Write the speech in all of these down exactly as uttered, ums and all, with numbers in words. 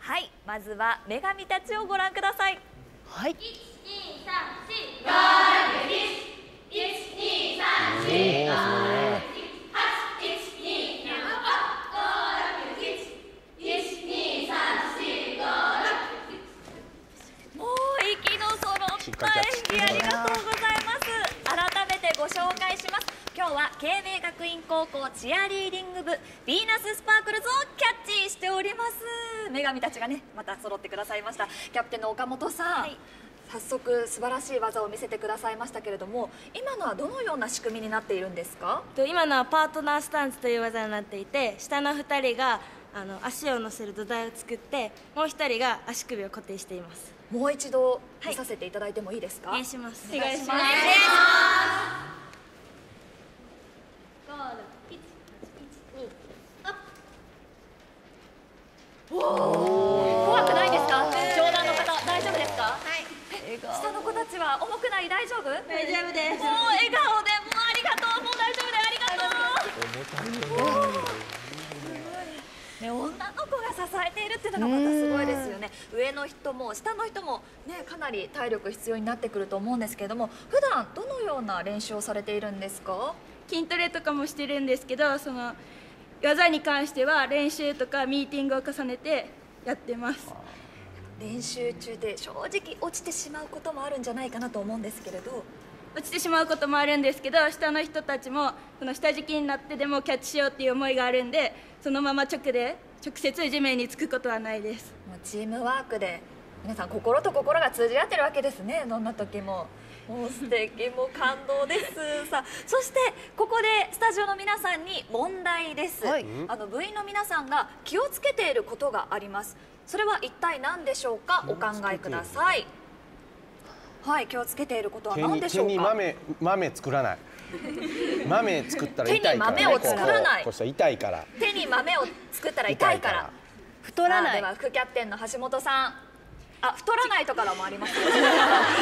はい、まずは女神たちをご覧ください。 はい。 いちにさんしごろくいち、いちにさんしごろくいち、はち、いちにななごろくいち、いちにさんしごろく。 もう息の揃った演技ありがとうございます。改めてご紹介します。今日は慶明学院高校チアリーディング部ヴィーナススパークルズをキャッチしております。女神たちがねまた揃ってくださいました。キャプテンの岡本さん、はい、早速素晴らしい技を見せてくださいましたけれども、今のはどのような仕組みになっているんですか？ 今のはパートナースタンスという技になっていて、下のふたりがあの足を乗せる土台を作って、もうひとりが足首を固定しています。もう一度見させていただいてもいいですか？ お願いします。 お願いします。怖くないですか？上段の方大丈夫ですか？はい。下の子たちは重くない？大丈夫？ 大丈夫です。 もう笑顔でもうありがとう。もう大丈夫でありがとう。ね、女の子が支えているっていうのがまたすごいですよね。上の人も下の人もねかなり体力必要になってくると思うんですけれども、普段どのような練習をされているんですか？ 筋トレとかもしてるんですけど、その技に関しては練習とかミーティングを重ねてやってます。 練習中で正直落ちてしまうこともあるんじゃないかなと思うんですけれど、 落ちてしまうこともあるんですけど、下の人たちもその下敷きになってでもキャッチしようっていう思いがあるんで、そのまま直で直接地面につくことはないです。 もうチームワークで皆さん心と心が通じ合ってるわけですね。どんな時ももう素敵、もう感動です。さあ、そしてここでスタジオの皆さんに問題です。はい、あの部員の皆さんが気をつけていることがあります。それは一体何でしょうか？お考えください。はい、気をつけていることは何でしょうか？ 手に豆豆作らない。豆作ったら痛いから、ね。 手に豆を作らない。 こうしたら痛いから。 手に豆を作ったら痛いから。 太らない。 では副キャプテンの橋本さん。あ、太らないとからもあります。違います。両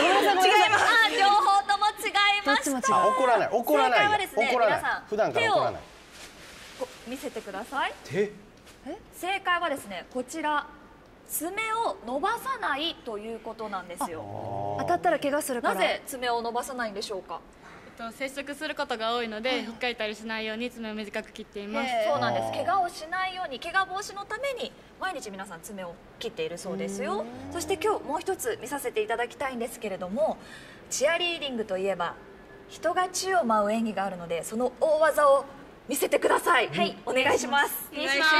方とも違いました。 怒らない、怒らない。 正解はですね、皆さん普段から怒らない。 見せてください。 手？ 正解はですね、こちら。爪を伸ばさないということなんですよ。 当たったら怪我するから。 なぜ爪を伸ばさないんでしょうか？ 接触することが多いので、引っかいたりしないように爪を短く切っています。 そうなんです。怪我をしないように、怪我防止のために毎日皆さん爪を切っているそうですよ。そして今日もう一つ見させていただきたいんですけれども、チアリーディングといえば人が宙を舞う演技があるので、その大技を見せてください。はい、お願いします。 お願いします。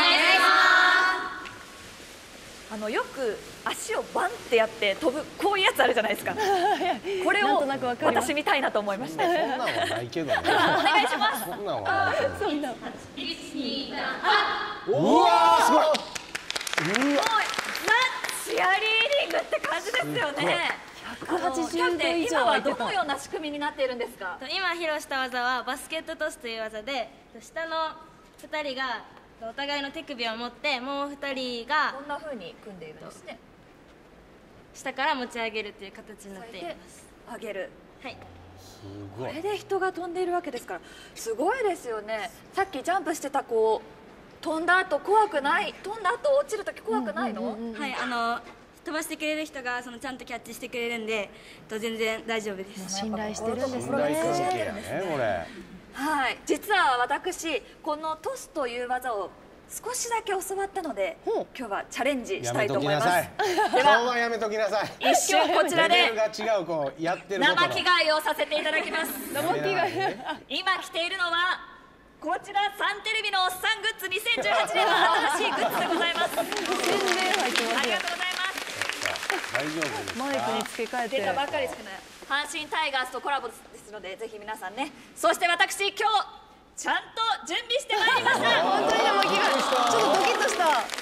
あのよく足をバンってやって飛ぶこういうやつあるじゃないですか。これを私見たいなと思いまして。 そんなんはないけどね。 お願いします。 そんなんはないけど。 いちにさんうわーすごい。 うわ。チアリーディングって感じですよね。 ひゃくはちじゅうど以上今はどのような仕組みになっているんですか？ 今披露した技はバスケットトスという技で、下のふたりがお互いの手首を持って、もうふたりがこんな風に組んでいるんですね。 下から持ち上げるという形になっています。 上げる。 はい。 すごい。 これで人が飛んでいるわけですから、すごいですよね。さっきジャンプしてた子、飛んだ後怖くない？飛んだ後落ちる時怖くないの？ はい、あの飛ばしてくれる人がそのちゃんとキャッチしてくれるんで、と全然大丈夫です。 信頼してるんですね。 信頼関係やね、これ。 はい、実は私このトスという技を少しだけ教わったので、今日はチャレンジしたいと思います。 ではやめときなさい。 一瞬こちらでレベルが違うこうやってることの生着替えをさせていただきます。 生着替え。 今着ているのはこちらサンテレビのおっさんグッズにせんじゅうはちねんの新しいグッズでございます。 宣伝入ってます。 ありがとうございます。 大丈夫ですか？ マイクに付け替えて。 出たばっかりですけどね。阪神タイガースとコラボですので、ぜひ皆さんね。そして私今日ちゃんと準備してまいりました。 本当に生着替え。ちょっとドキッとした。 はい。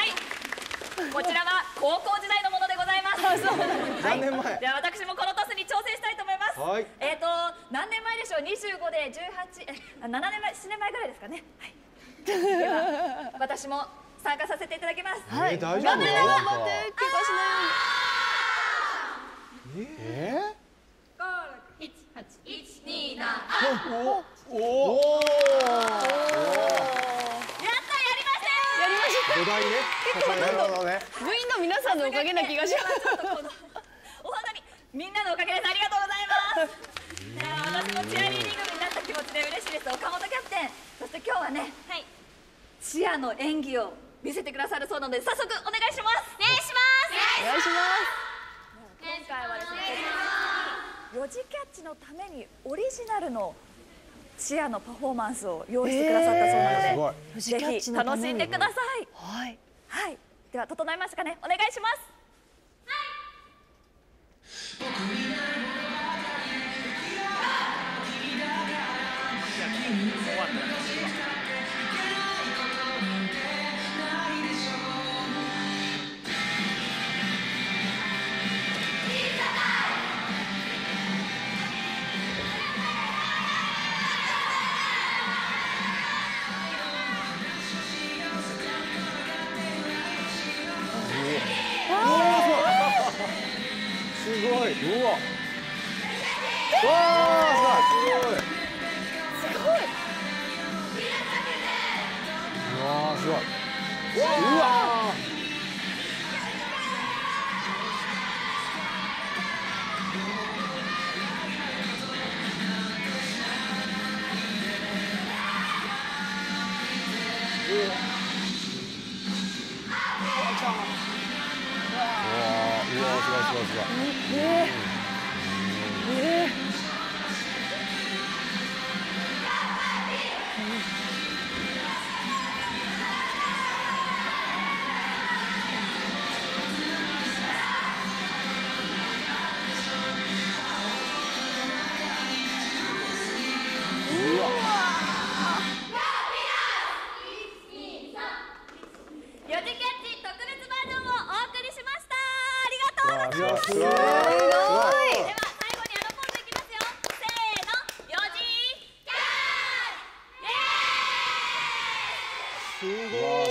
こちらは高校時代のものでございます。 何年前？ では私もこのトスに挑戦したいと思います。 はい。 えっと何年前でしょう？にじゅうごでじゅうはち、えななねんまえ、ななねんまえぐらいですかね。はい。では私も参加させていただきます。 はい。 大丈夫？ 頑張って怪我しないように。え？ ごろくいちはちいちになな。 おお。 やったやりましたよ。 やりました。 土台ね。なるほどね。 ね。 部員の皆さんのおかげな気がします。 お本当にみんなのおかげです。ありがとうございます。いやー私もチアリーディング部になった気持ちで嬉しいです。岡本キャプテン、そして今日はね、 はい、 チアの演技を見せてくださるそうなので早速お願いします。 お願いしますお願いしま今回はですね、四次キャッチのためにオリジナルのチアのパフォーマンスを用意してくださったそうなので、 すごい。 四次キャッぜひチのために楽しんでください。 す。はい。 はい、では整いましたかね。お願いします。 すごい。うわ。わあ、すごい。 すごい。 うわあ、すごい。うわ。うわ、すごいすごいすごい。 えー、えー、 四次キャッチ特別バージョンをお送りしました。ありがとうございます。 いや、すごい。 では最後にあのポーズいきますよ。せーの、四次キャッチ。イエーイ。 すごい。